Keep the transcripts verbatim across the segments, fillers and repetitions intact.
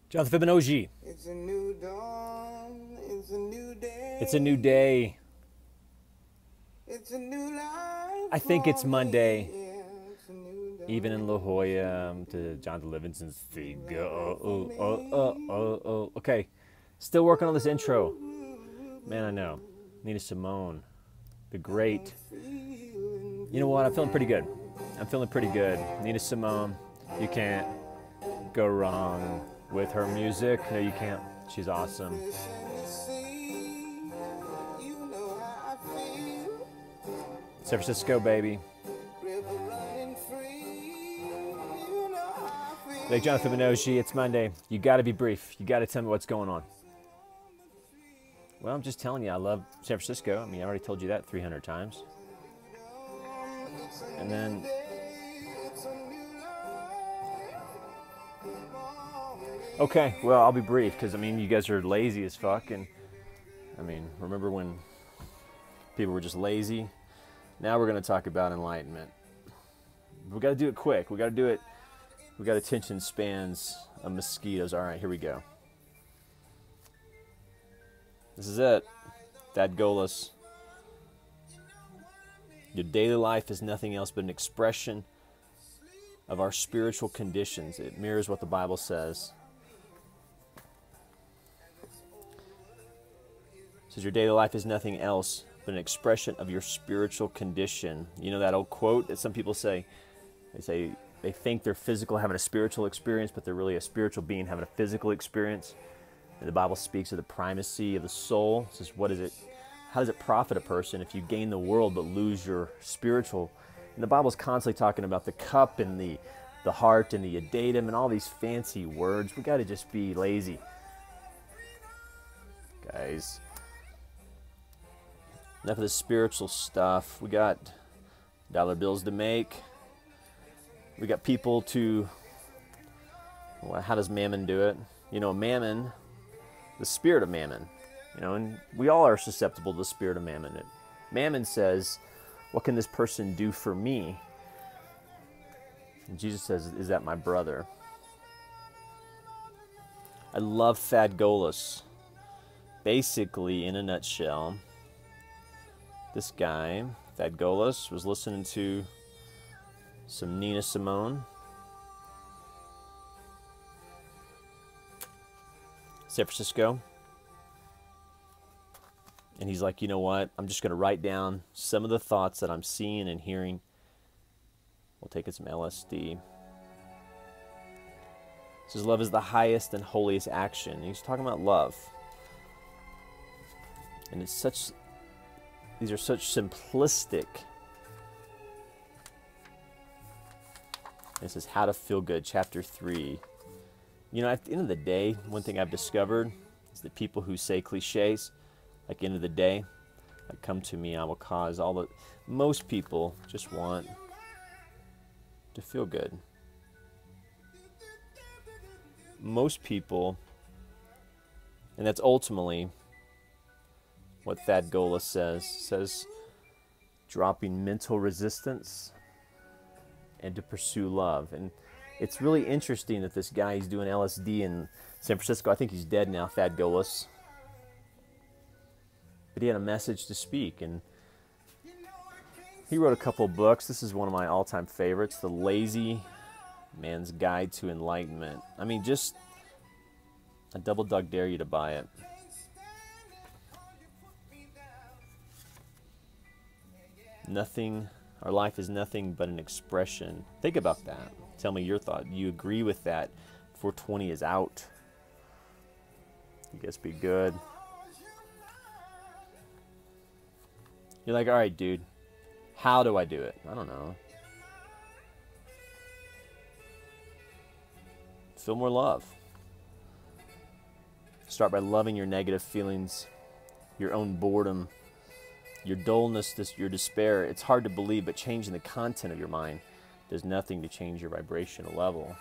Jonathan Fibinogi. It's a new dawn, it's a new day. It's a new day. It's a new life. I think it's for Monday. me. Yeah, it's a new dawn. Even in La Jolla, um, to Jonathan Livingston's figure. Oh, oh, oh, oh, oh, oh. Okay, still working on this intro. Man, I know. Nina Simone, the great. You know what? I'm feeling pretty good. I'm feeling pretty good. Nina Simone, you can't go wrong with her music. No, you can't. She's awesome. San Francisco, baby. Like Jonathan Fibinogi, it's Monday. You got to be brief. You got to tell me what's going on. Well, I'm just telling you, I love San Francisco. I mean, I already told you that three hundred times. And then, okay, well, I'll be brief because, I mean, you guys are lazy as fuck. And, I mean, remember when people were just lazy? Now we're going to talk about enlightenment. We got to do it quick. We got to do it. We got attention spans of mosquitoes. All right, here we go. This is it. Thad Golas. Your daily life is nothing else but an expression of our spiritual conditions. It mirrors what the Bible says. It says your daily life is nothing else but an expression of your spiritual condition. You know that old quote that some people say? They say they think they're physical, having a spiritual experience, but they're really a spiritual being having a physical experience. And the Bible speaks of the primacy of the soul. It says, what is it? How does it profit a person if you gain the world but lose your spiritual? And the Bible's constantly talking about the cup and the, the heart and the datum and all these fancy words. We got to just be lazy. Guys, enough of the spiritual stuff. We got dollar bills to make. We got people to, well, how does mammon do it? You know, mammon, the spirit of mammon, you know, and we all are susceptible to the spirit of mammon. It, mammon says, what can this person do for me? And Jesus says, is that my brother? I love Thad Golas. Basically, in a nutshell, this guy, Thad Golas, was listening to some Nina Simone. San Francisco. And he's like, you know what? I'm just going to write down some of the thoughts that I'm seeing and hearing. We'll take it some L S D. He says, love is the highest and holiest action. And he's talking about love. And it's such, these are such simplistic. This is How to Feel Good, chapter three. You know, at the end of the day, one thing I've discovered is that people who say cliches, like end of the day, like come to me, I will cause all the, most people just want to feel good. Most people, and that's ultimately what Thad Golas says, says dropping mental resistance and to pursue love. And it's really interesting that this guy, he's doing L S D in San Francisco. I think he's dead now, Thad Golas. But he had a message to speak, and he wrote a couple of books. This is one of my all-time favorites, The Lazy Man's Guide to Enlightenment. I mean, just, I double dog dare you to buy it. Nothing, our life is nothing but an expression. Think about that. Tell me your thought. Do you agree with that? four twenty is out. You guys be good. You're like, all right, dude, how do I do it? I don't know. Feel more love. Start by loving your negative feelings, your own boredom, your dullness, this, your despair. It's hard to believe, but changing the content of your mind does nothing to change your vibrational level.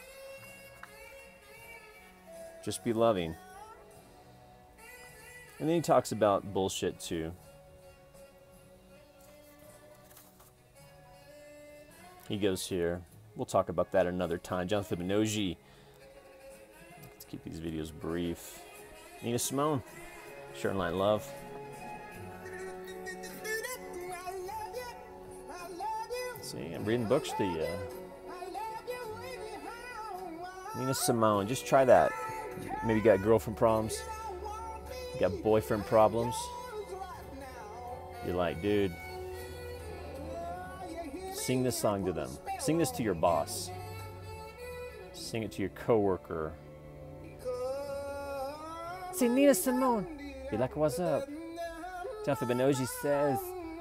Just be loving. And then he talks about bullshit too. He goes here. We'll talk about that another time. Jonathan Fibinogi. Let's keep these videos brief. Nina Simone, Sharing Light Love. See, I'm reading books to you. Nina Simone, just try that. Maybe you got girlfriend problems, you got boyfriend problems. You're like, dude, sing this song to them. Sing this to your boss. Sing it to your coworker. Say Nina Simone. Be like, what's up? Tuffy Benoji says.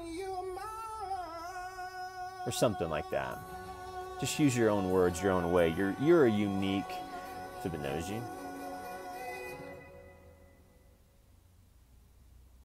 Or something like that. Just use your own words, your own way. You're you're a unique Fibonacci.